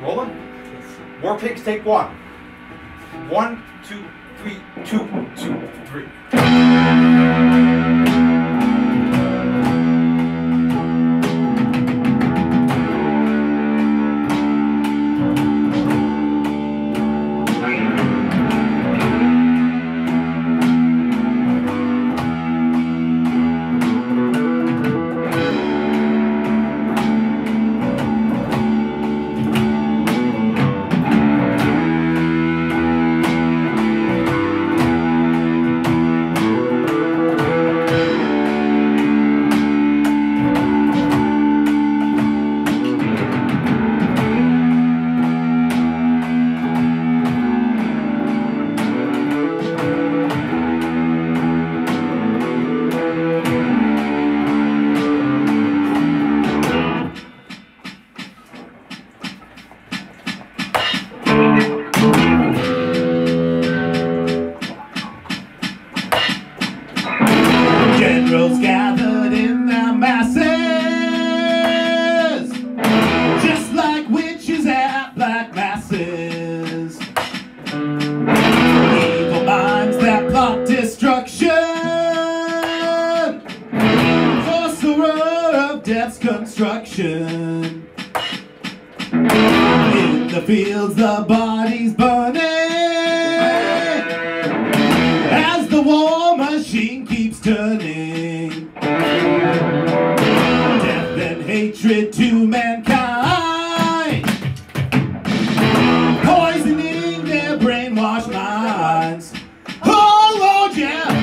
Rolling? WarPigs, take one. 1, 2, 3, 2, 2, 3. Generals gathered in their masses, just like witches at black masses. Evil minds that plot destruction, sorcerer of death's construction. In the fields the bodies burning, as the war machine keeps turning. Death and hatred to mankind, poisoning their brainwashed minds. Oh Lord, yeah.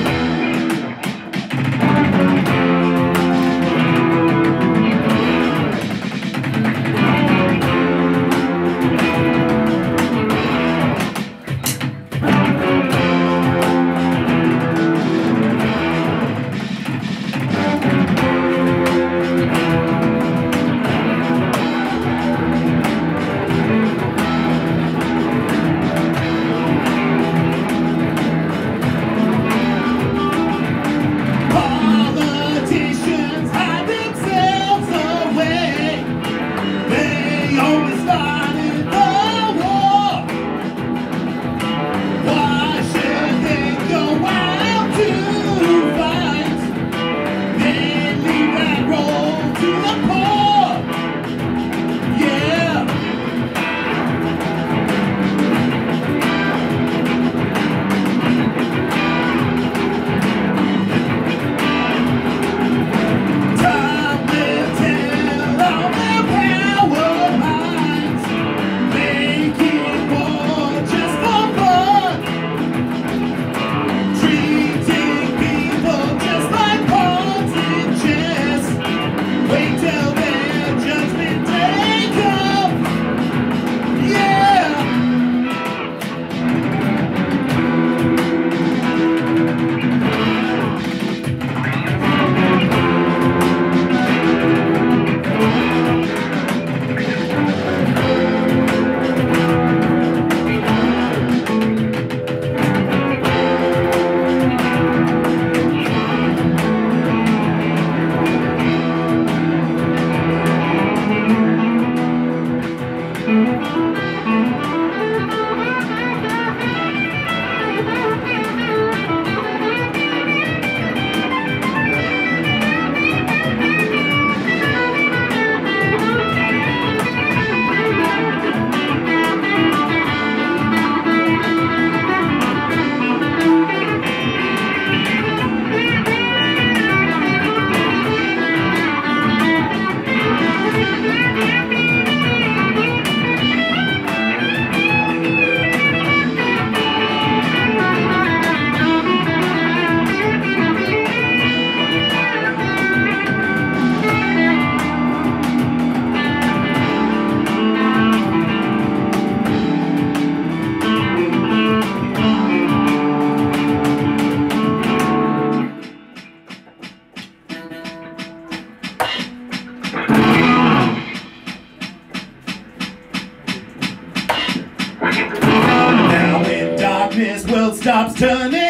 World stops turning,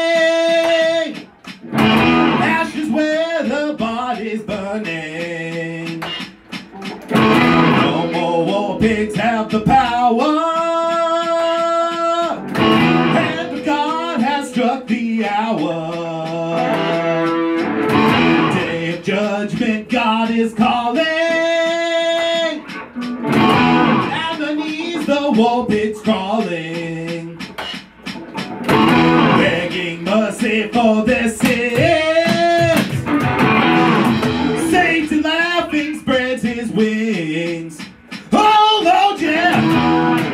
ashes where the body's burning. No more war. WarPigs have the power. Hand of God has struck the hour. Day of judgment, God is calling. And beneath the WarPigs crawling, begging mercy for their sins. Satan laughing spreads his wings. Oh Lord, yeah.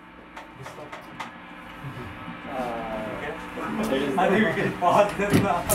I think we can pause this now.